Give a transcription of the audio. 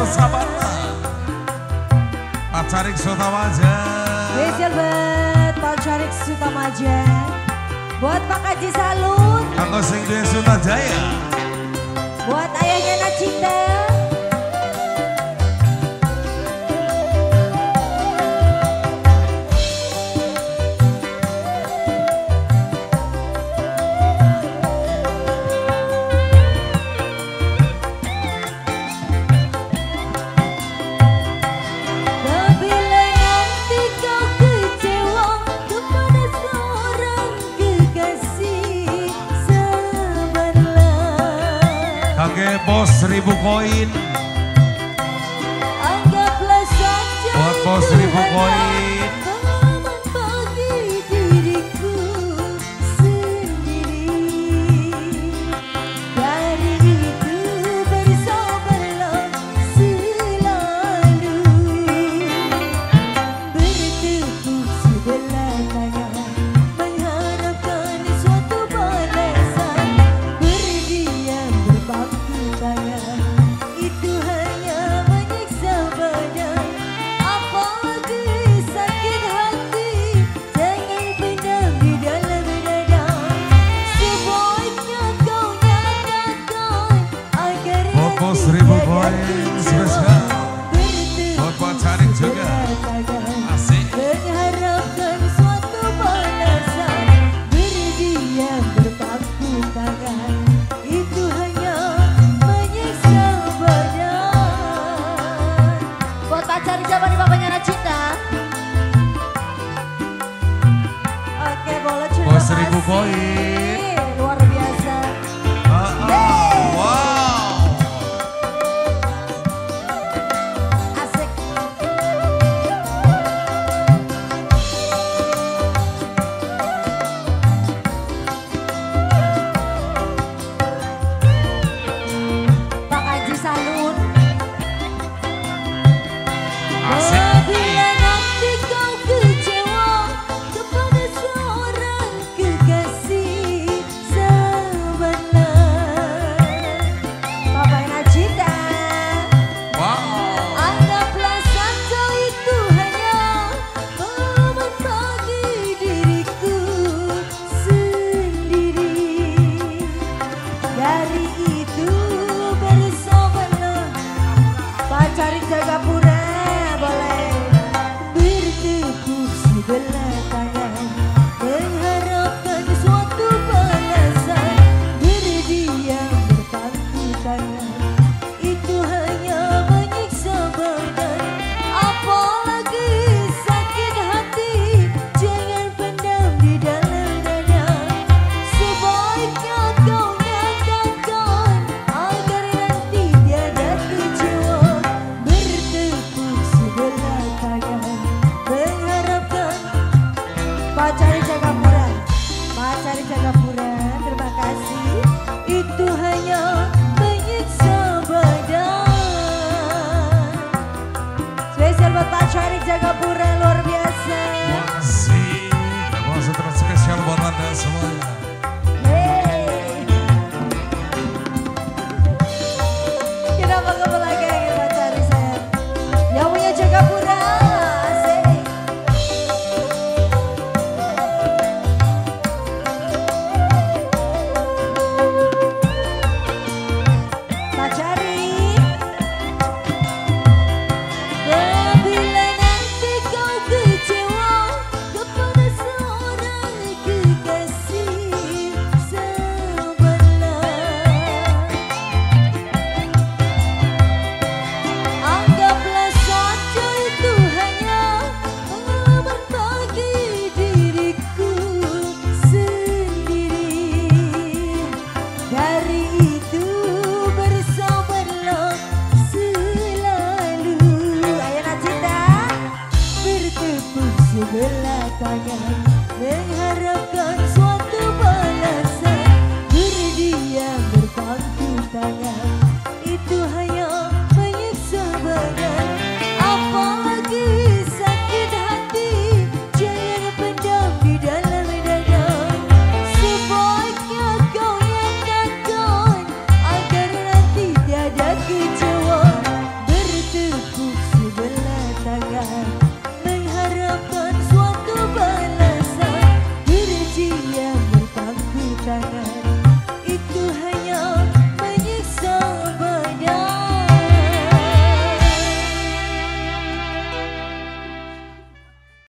persahabatan. Pacarik Sutamaja. Spesial buat Pak Carik Sutamaja. Buat Pak Haji Salut. Kanggo sing duwe Sutajaya. Buat ayahnya Nacinta. Kakek bos 1000 koin. Anggaplah saja Buat bos 1000 koin. pengalaman bagi diriku sendiri. Dari itu bersabarlah selalu. Bertepuk sebelah tangan mengharapkan suatu balasan. Berdiam berbangku tangan itu hanya menyiksa badan. Apalagi sakit hati jangan pendam di dalam dada. Sebaiknya kau nyatakan agar Buat bos 1000 koin spesial. Buat Pacarik juga. Asik. Mengharapkan suatu balasan. Berdiam berbangku tangan itu hanya menyiksa badan. Buat pacar siapa nih bapaknya Nacinta? Oke boleh cerita. Bos 1000 koin. Luar biasa. Wow. Asik. Pak Haji Salut. Asik. Apabila nanti kau kecewa kepada seorang kekasih, sabarlah. Bapak Nacinta. Wow. Anggaplah saja itu hanya pengalaman bagi diriku sendiri. Dari itu bersabarlah. Pacarik Jagapura boleh bertepuk sebelah tangan mengharapkan suatu balasan. Berdiam berpangku tangan itu hanya menyiksa badan. Apalagi sakit hati jangan pendam di dalam dada. Sebaiknya kau nyatakan agar nanti tiada kecewa. Bertepuk sebelah tangan mengharapkan Pacarik Jagapura. Pacarik Jagapura.